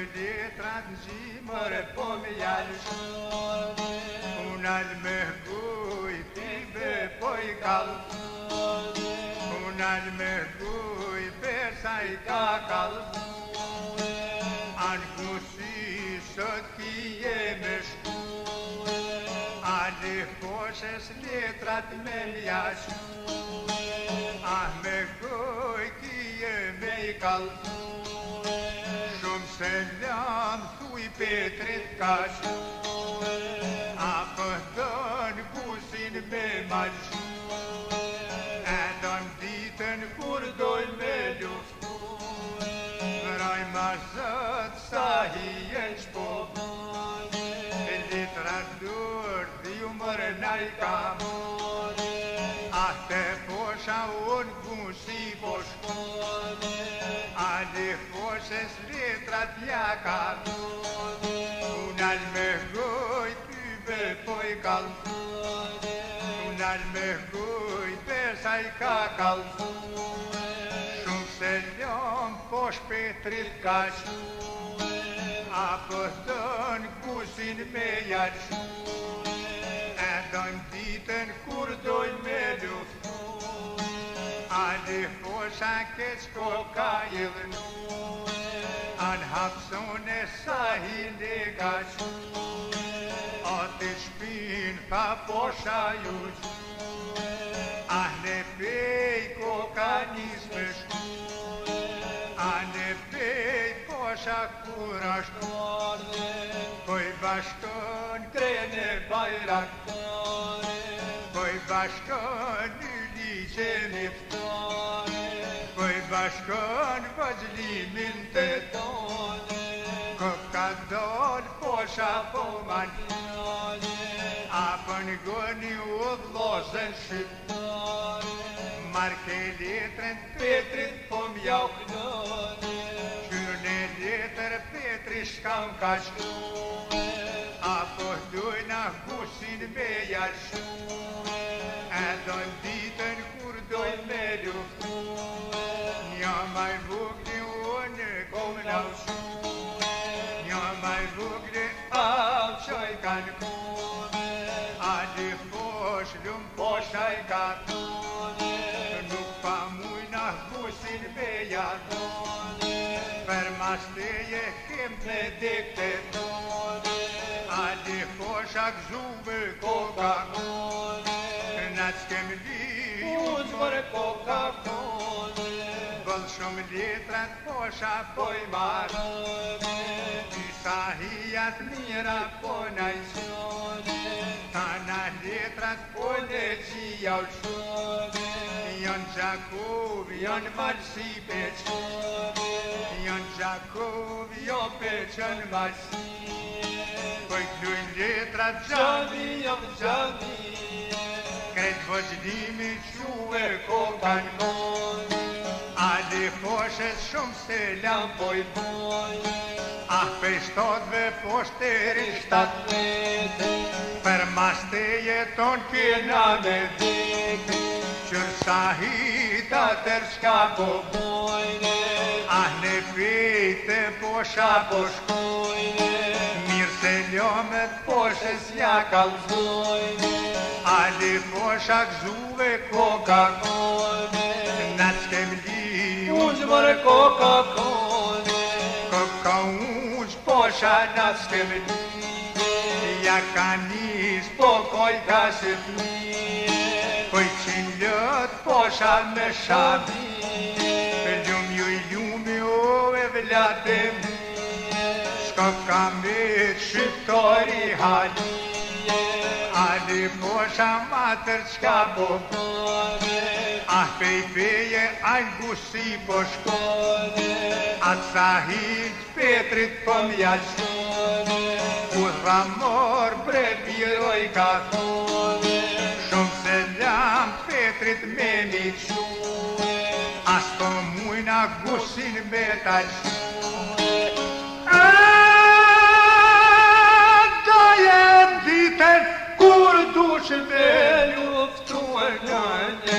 letrat zimër po me jalsh, unal me guj pibe po I kalp, unal me guj besa I ka kalp, anë gusi sot kije me shku, ale foshes letrat me mjash, me guj kije me I kalp, shumë selam thuj Petrit kash, pëdën gusin me malsh, edon ditën kur doj me luftu, vraj ma zët sa hijen shpo, litrat dur t'ju mërë naj kam, te posha unë gusi po shkon, ale foshes letrat jakar, unal me goj tybe po I kalp, unal me goj besa I ka kalp, shumë selam posh Petrit kash, pëdën gusin me jalsh, edon ditën kur doj me luftu, ale fosha keq ko ka jëllnu, anë hapsone sahin e kash, atë shpin pa posha jush, ane pej ko ka nis me shku, ane pej posha kur ashtu, poj bashkën krene bajrak, poj bashkën ligje miftone, poj bashkën vazhlimin të tone, ka dol posha po manjone, apën goni u vlozen shqiptone, marke letrën Petrit po mjau knone, qyrne letër Petri shkam ka shkone, apo dojna gusin me jalsh, edon ditën kur doj me luftu, nja maj vugli unë kom naushu, nja maj vugli au qoj kan kone, ale fosh lum posha I ka tone, nuk pa mujna gusin me jatone, për masteje kem me dekte tone, ale fosha gzuve koka kone, n'atskem li unë mërë koka kone, bëll shumë letrat posha po I marë, disa hijat mira po najsone, tana letrat po ne qia ushone, janë Gjakov, janë Marsi peqone, janë Gjakov, jo peqën Marsi, po I klujnë letrat gjami, jam gjami, kretë vëzhlimi quve kokan kone, ale foshes shumë selam po I bojnë, pe shtotve poshteri shtat vete, për maste jeton kena me vete, qërsa hita tër shka po bojne, ne pejte posha po shkojne, mirë se ljomet poshes ja kalzojne, ale posha gzuve koka kone, na t'kem li unë mërë koka kone, koka unë posha na t'kem li, ja ka nis po koj ka se fli, koj qin lët posha me shabi, ljumi o e vlate mi, shko ka me shqiptori halije, ale posha matër qka po kone, pej peje ajnë gusi po shkone, atë sahit Petrit po mjallshone, u dhamor bre biroj ka kone, shumë se lam Petrit me miqshune, as po mujna gusin me talshune. Do jem ditën kur dush me luftu në ne,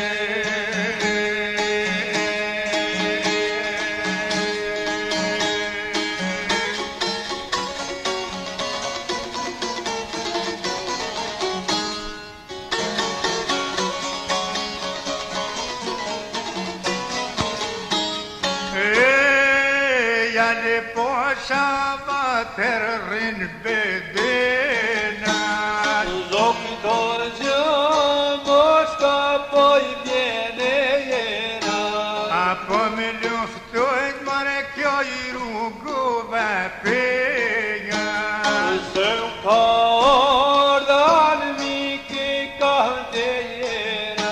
shava terrin bedena. Doctor Gjëmoshka po I vjene jena. Apo me luftojt mare kjo I rrugove penga. Se ka ordan miki ka të jena.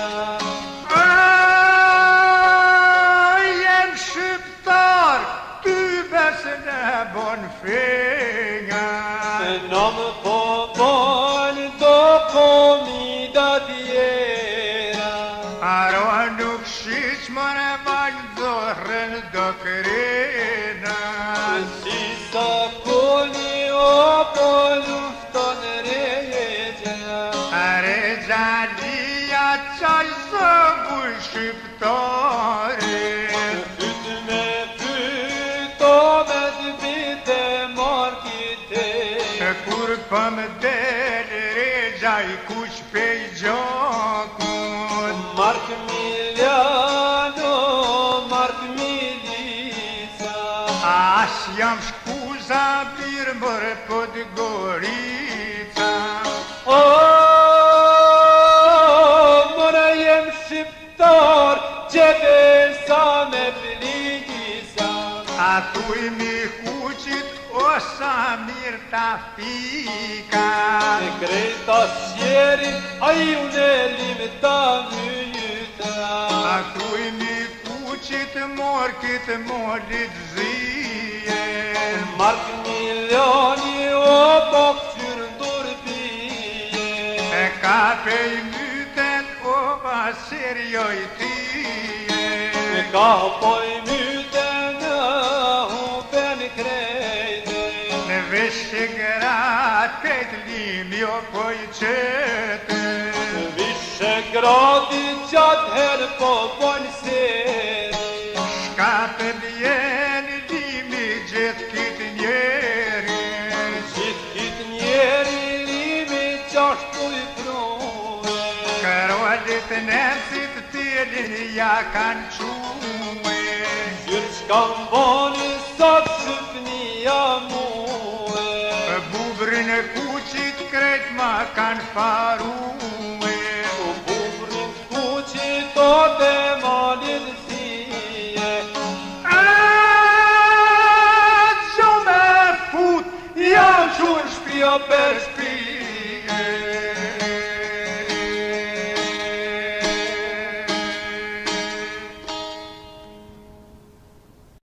Jem shqiptar, ty besne bon fenga. Nam po bon do komida tjera. Aro nuk shiq mare vazhdojrën do krena. Si sa koni o po lufton regja. Are gjalia qaj së buj shqiptare. Pyt me pyt o me t'bite markite. Kur pëm del regja I kuq pej gjakun. Mark Miliano, Mark Milica. As jam shkuza birë mërë Podgorica. O, mëra jem shqiptar, qete sa me plisa. A tuj mi kuqit o sa mirë ta fika. E kreta sjerit, a ju në limita myta. A tuj mi kuqit morkit mollit zije. Mark Miliani, o po këqyrë ndurpije. E ka pej myten o vasirjoj tije. E ka poj myten hupen krejte. Në veshë grat krejt limi o poj qete. Vishegradi qatë herë po bojnë seri. Shka të vjen limi gjithë kitë njeri. Gjithë kitë njeri limi qashtu I pruve. Kërollit nëmësit tjelin ja kanë qume. Gjyrë qka mboni sot shëpnia muve. Bubrën e kuqit krejt ma kanë farume.